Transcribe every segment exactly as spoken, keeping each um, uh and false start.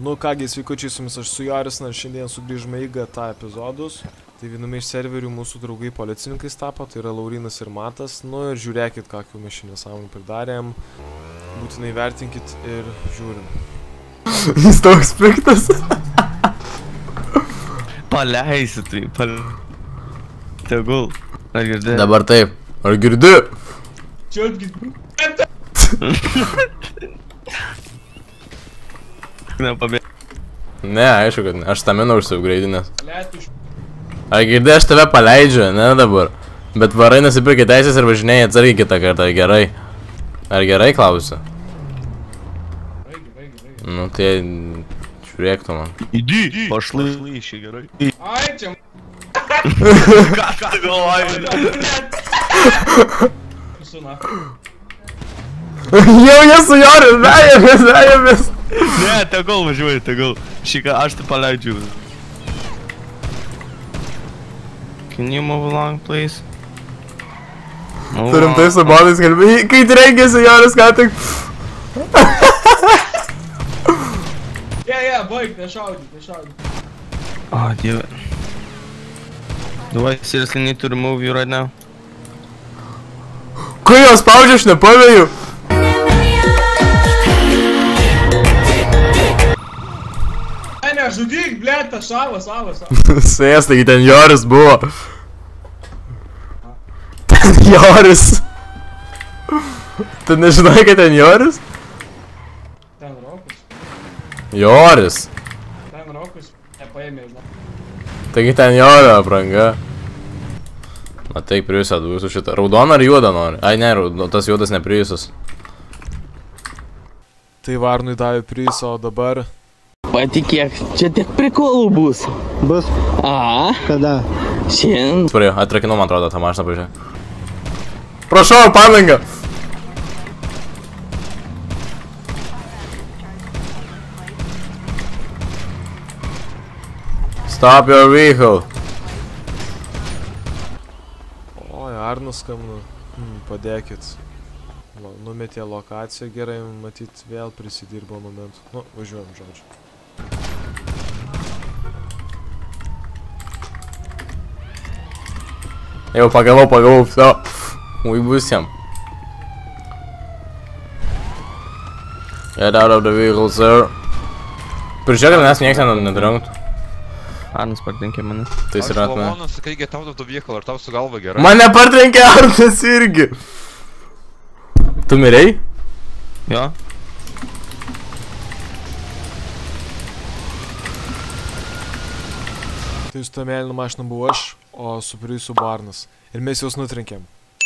Nu kągi, sveikučiai, su jumis aš su Joris, ir šiandien sugrįžome į G T A epizodus. Tai viename iš serverių mūsų draugai policininkais tapo, tai yra Laurinas ir Matas. Nu ir žiūrėkit, kokių mes šiandien nesąmonę pridarėm. Būtinai vertinkit ir žiūrim. Jis toks piktas. Paleisi tai, paleisi. Tegul. Ar girdi? Dabar taip. Ar girdi? Čia girdi. Nepabėg. Ne, aišku, kad ne. Aš stamina užsiupgraidinęs. Ar girdi, aš tave paleidžiu, ne dabar. Bet varai nusipirkai teisės ir važinėjai atsargiai kitą kartą, gerai. Ar gerai, klausiu? Nu tai... žiūrėk tu man. Įdy! Pašlai išį, gerai. Ai, čia... Ką ką galvoji? Suna. Jau jie su Joris, vejamės, vejamės. Ne, tegul važiuoji, tegul. Šį aš tai paleidžiu. Can you move along, please? Turim tai su bodais kalbėjai, kai trenkėsi Joris, ką tik. Yeah, yeah, baig, nešaudyk, nešaudyk. Oh, dieve. Do I seriously need to remove you right now? Kai jos spaudžia, aš nepavėjau. Ne, žudyk, blėt, tą šavo, savo, savo. Sės, taigi ten Joris buvo. Ten Joris. Tu nežinai, kad ten Joris? Ten Rokus. Joris. Ten Rokus nepaėmė, žinau. Taigi ten Jorio apranga. Na taip, priusą duosiu šitą. Raudoną ar juodą nori? Ai ne, tas juodas ne priusas. Tai Varnui davė priusą, o dabar... Patikėk, čia tiek prikolų bus. Bus? A? Kada? Šiandien. Praėjau, atrakinau, man atrodo, tą mašiną pažiūrėjau. Prašau, padangą! Stop your vehicle! Oi, Arnas skambina. Hmm, padėkit. Lo, numetė lokaciją gerai, matyt, vėl prisidirbo momentų. Nu, važiuojam, žodžiu. Jau pagavau, pagavau, viso. Ui visiem. Get out of the vehicle, sir. Prižiūrėk, kad mes nieks nedrengtų. Arnas partrenkė mane. Tai yra atme. Aš Lavonas, sakai, get out of the vehicle, ar tau su galva gerai? Mane partrenkė Arnas irgi. Tu mirei? Jo. Tai su tą mėlyną mašiną buvo aš, o su priusu buvo Arnas. Ir mes juos nutrenkėm.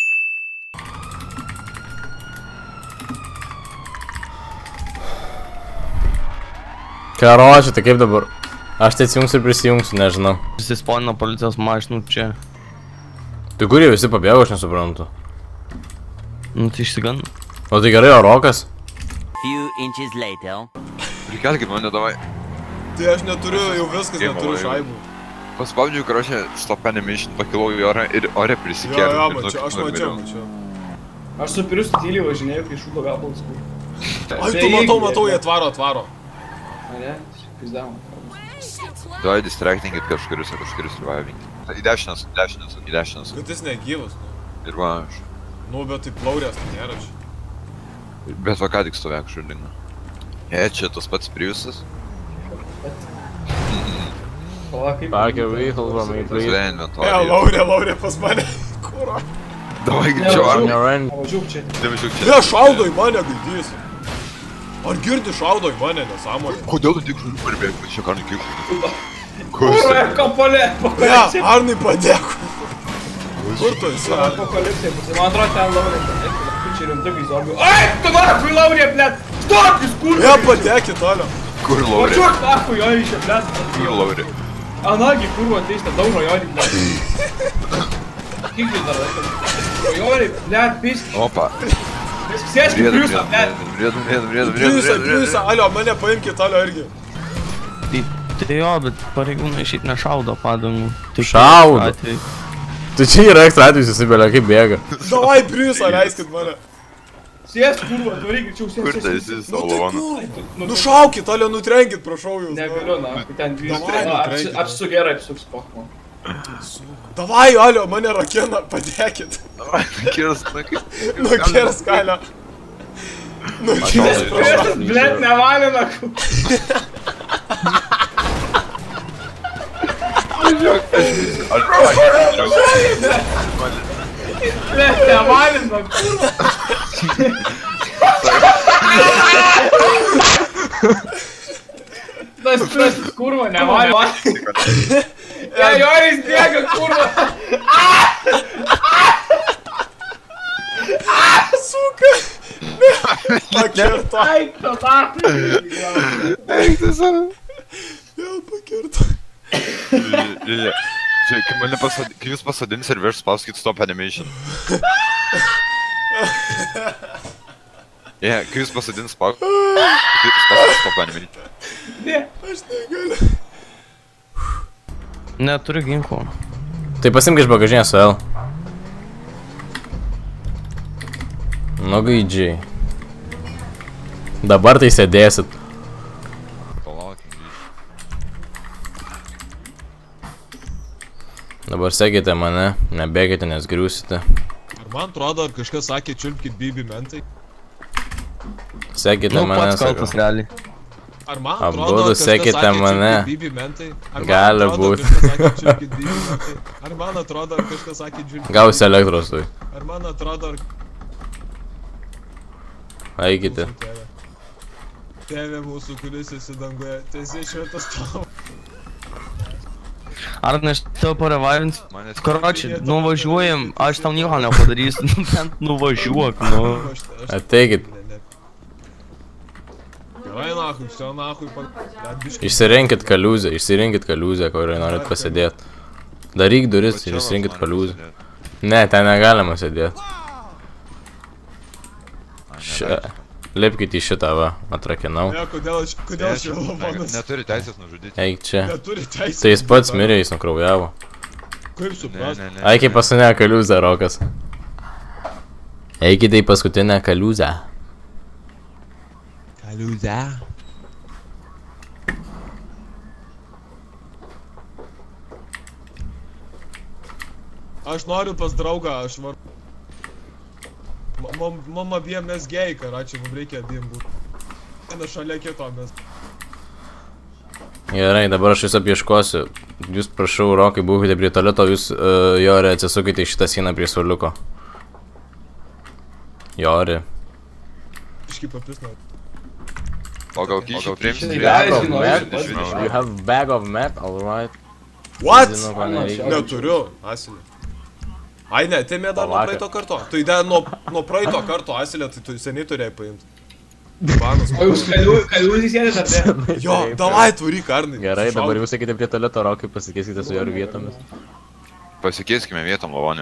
Karoči, tai kaip dabar? Aš tai atsijungsiu ir prisijungsiu, nežinau. Susisponino policijos mašinų čia. Tai kur jie visi pabėgo, aš nesuprantu. Nu tai išsigan. O tai gerai, o Rokas? Few inches later. Prikelkit mane, davai. Tai aš neturiu, jau viskas, neturiu šaibų. Paspaudžiu, karočią, stop animation, pakilau į orą ir ore Jo, prisikėliau. jo, mačiau, aš mačiau, mačiau. Aš su Pirius tyliai važinėjau, kai šūdo gabalas kur. Ai, tu matau, matau, jie atvaro, atvaro. A ne? Pizdavo. Davai distractingit kažkuris, o kažkuris revivinkit. Į dešinės, į dešinės, į dešinės. Kad jis negyvas, nu. Ir va aš. Nu, bet taip laurės, tai nėra čia. Bet va ką tik stovėk šurdinga. E, čia tas pats Priusas. Pala, kaip... Park your vehicle from me, please. Pasvė E, inventoriją. laurė, laurė pas mane. Kuro. Davai greičiau, ar ne? Važiuok čia. Nevažiuok čia. Ne, šaudo į mane, gaidys. Ar girdi šaudo į mane, nesąmonė? Kodėl tu tik žodžiu parbėg, čia karnai kiek žodžiu? Kūrė, kapolė, Ne, apokalipsė. Arnai padėku. Kur tu esi? Apokalipsė, man atrodo ten laurė. Tu čia rimtai zombių. Ai, tu nakui laurė, blėt. Stop, jis kur. Ne, padėkit, toliau. Kur laurė? Važiuok nakui, jo išė, blėt. Kur laurė? Anagi, kurvo ateista, daužo jodį, blėt. Kiklis dar laikas. Jodį, blėt, pisk. Opa. Sėskit Priusą, blėt. Vrėdum, vrėdum, vrėdum, Priusą, Priusą, alio, mane paimkit, alio irgi. Tai, tai jo, bet pareigūnai šiaip nešaudo padangų. Šaudo. Tai čia yra ekstra atvejis įsibėlė, kaip bėga. Davai, Priusą, leiskit mane. Sėsk, kurva, atvaryk, greičiau sėsk. Kur tai esi savo lavonu? Nušaukit, alio nutrenkit, prašau jūs. Negaliu, na, ten dviejų. Apsu gerai, apsuks pokmo. Davai, alio, mane rakina, padėkit. Nukirs, nukirs. Nukirs, kalio. Nukirs, prašau. Blet, nevalina. Blet, nevalina. Tas tas kurva nevalina. Ja, Joris bėga, kurva. Suka. Pakirto. Eik, to tarpu. Eik, tai savo. Vėl pakirto. Žiūrėk, kai mane pasadins, kai jūs pasadins ir virš spauskit stop animation. Yeah, kai jūs pasadins spauskit stop animation. Ne, aš negaliu. Neturiu ginklo. Tai pasimk iš bagažinės su L. Nu gaidžiai. Dabar tai sėdėsit. Palaukim, grįžt. Dabar sekite mane, nebėgite, nes griūsite. Ar man atrodo, ar kažkas sakė, čiulpkit bibi mentai? Sekite Nu, mane, pats kaltas sakau. realiai. Ar man Abudu atrodo, ar kažkas sekite sakė, mane. čiulpkit bibi mentai? Ar man Gali atrodo, būt. kažkas sakė, čiulpkit bibi mentai? Ar man atrodo, ar kažkas sakė, čiulpkit Gausi elektros tu. Ar man atrodo, ar... Eikite. Mūsų tėvė. Tėvė mūsų, kuris esi danguje, tiesiai šventas tavo. Arnai, aš tavo parevarinsiu. Manęs- Karoči, nuvažiuojam, aš tau nieko nepadarysiu, nu bent nuvažiuok, nu. Aš- aš- Ateikit. Ne, ne. Gerai, nahui, все nahui, pa... Net biškį. Išsirinkit kaliuzę, išsirinkit kaliuzę, kurioje norit pasėdėt. Daryk duris ir išsirinkit kaliuzę. Ne, ten negalima sėdėt. Šia... Lipkit į šitą, va, atrakinau. Ne, kodėl aš, kodėl aš jau lavonas? Neturi teisės nužudyti. Eik čia. Neturi teisės. Tai jis pats mirė, jis nukraujavo. Kaip suprast? Ne, ne, ne. Eik į paskutinę kaliuzę, Rokas. Eikite į paskutinę kaliuzę. Kaliuzę. Aš noriu pas draugą, aš var... Mum abiem mes gėjai, karačiai, mums reikia abiem būti. Vienas šalia kito mes. Gerai, dabar aš jūs apieškosiu. Jūs prašau, Rokai, būkite prie tualeto, jūs, uh, Jori, atsisukite į šitą sieną prie suoliuko. Jori. Iški papisnau. O gal kyšį priimsi? You have bag of meth, alright. What? Žinau, ko nereikia. Neturiu, asilė. Ai ne, tai mė dar nuo Palauk. praeito karto. Tai dar nuo, nuo praeito karto asilė, tai tu seniai turėjai paimti. Banas. O jūs kaliūzį sėdės ar ne? Jo, davai, tvaryk, Arnai. Gerai, dabar jūs sakite prie tualeto, Rokai, pasikeiskite su Joriu vietomis. Pasikeiskime vietom lavonį.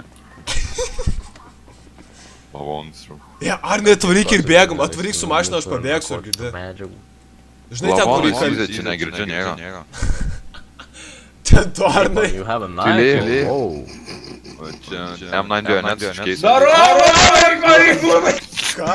Lavonis. Ja, Arnai, tvaryk ir bėgam, atvaryk su mašina, aš pabėgsiu, ar girdi. Žinai, ten kur Lavonis, reikia... čia negirdžiu nieko. Ten tu, Arnai. You have a Tyli, knife? tyli. Wow. Čia M devyni net iškeisiu. Daro, varyk, varyk, varyk. Ką?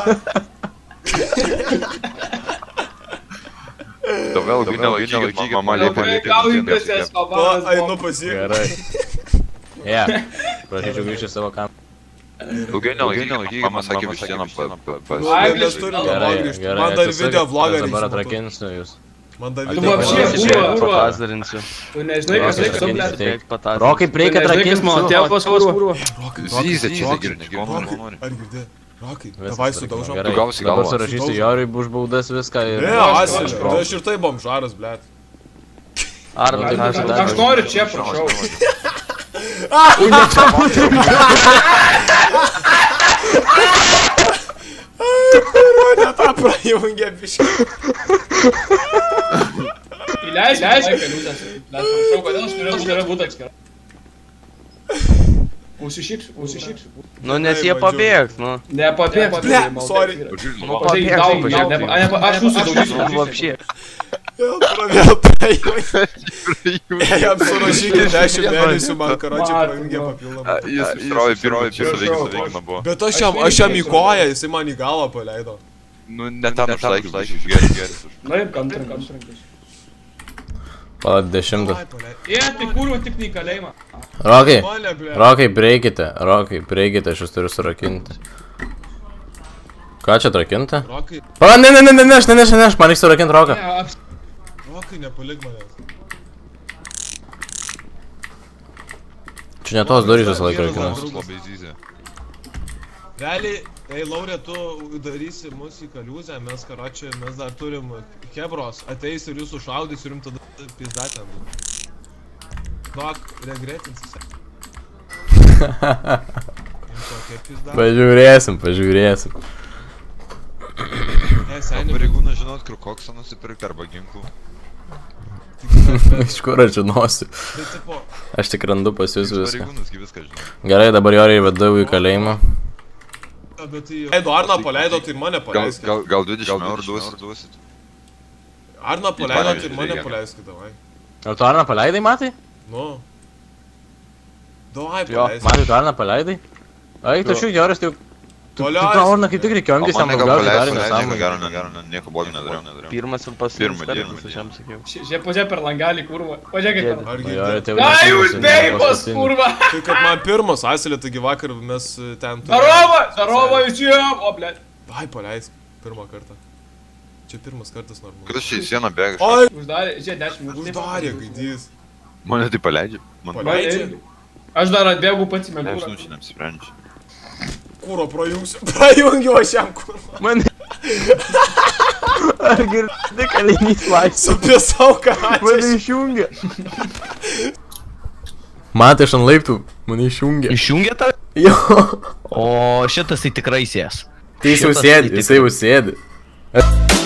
Tu vėl nelaikykit, mama liepia Gaujantės liepia. eskobaras. O, einu pas jį. Gerai. Yeah. Prašyčiau grįžti savo kamerą. Ilgai nelaikykit, mama sakė vis sieną pas... Ai, mes turim namo Gerai, grįžti. gerai. Man dar atsisukit, video vlogą aš dabar reikia. atrakinsiu jūs. Man dar Tu video vapšė, vlogą. kurva, kurva. Patazarinsiu. Tu nežinai, kas Rokai, reikia sublėt. atrakinsiu. Rokai, prieik atrakinsiu. mano tėvas, kurva. Zyzė čia negirdi, ko nori, nori. Ar girdi? Rokai, Viskas davai tvarkoj. sudaužom. Gerai, Tu gausi dabar galvą. surašysiu Joriui už baudas viską ir... Ne, asilė, tai aš ir tai bomžaras, blėt. Arnai, Nu, tai aš Aš noriu čia, prašau. Mane tą prajungė biškį. Įleisk, įleisk kaliūzės. Net prašau, kodėl aš turiu uždarą būtą atskirą. Užsišypsiu, užsišypsiu. Nu, nes jie pabėgs, nu. Nepabėg, Ble, sorry. Nu, Pasakyk, pabėgs, tau, pažiūrėk. ne- ne- aš užsidaužysiu. Vapšė. Vėl pravėl praėjau. Jam surašykit dešimt mėnesių man karočią praėjungė papildomą. Jis išrovė pirmą veikimą buvo. Bet aš jam, aš jam į koją, jisai man į galą paleido. Nu, netam užlaikys, išgeris, geris. Na ir kantrink, kantrink. Pala dešimtas. Jie, tai kurvo tik ne į kalėjimą. Rokai, Rokai, prieikite, Rokai, prieikite, aš jūs turiu surakinti. Ką čia trakinti? Rokai. Pala, ne, ne, ne, ne, neš, ne, neš, ne, neš, man reiks surakinti Roką. Rokai, nepalik manęs. Čia ne tos durys visą laiką rakinas. Realiai, ei Laurė, tu darysi mus į kaliuzę, mes karočią, mes dar turim Hebros, ateis ir jūsų šaudys ir jums tada pizdatėm. Dok, regretinsis. Pažiūrėsim, pažiūrėsim. Pareigūnas žinot, kur koksą nusipirkti arba ginklų. Iš kur aš žinosiu? Aš tik randu pas jūs viską. Gerai, dabar Jorį vedau į kalėjimą. Jeigu Arna paleido, tai mane paleiskit. Gal dvidešimt eurų duosit? Arna paleido, tai mane paleiskit, davai. Ar tu Arna paleidai, Matai? Nu. Davai Jo, paleiskit. Matai, tu Arna paleidai? Ai, tu šiuk Joris, tai... Tu Arna kaip tik reikėjo, angis jam daugiausiai darė nesąmonę. Gero, negero, nieko blogo nedariau. Pirmas ir pasirinktas kartas, aš jam sakiau. Žiūrėk, pažiūrėk per langelį, kurva. Pažiūrėkit per... Ai, jūs beipas, kurva! Tai kad man pirmas asilė, taigi vakar mes ten... Darova, darova visiem, o, blėt. Vai, paleisk, pirmą kartą. Čia pirmas kartas normalus. Kas čia į sieną bėga? Oi! Uždarė, žiūrėk, dešimt minučių. Uždarė, gaidys. Mane tai paleidžia. Paleidžia? Aš dar atbėgu pats į menų. Aš nu čia neapsprendžiu. Kūro prajungsiu. Prajungiu aš jam kūro. Mane... Ar girdi kalinys laisvė? Supisau, ką ačiū. Mane išjungia. Matai, aš ant laiptų. Mane išjungia. Išjungia tą? Jo. O šitas tai tikrai sės. Tai jis jau sėdi, jis jau sėdi.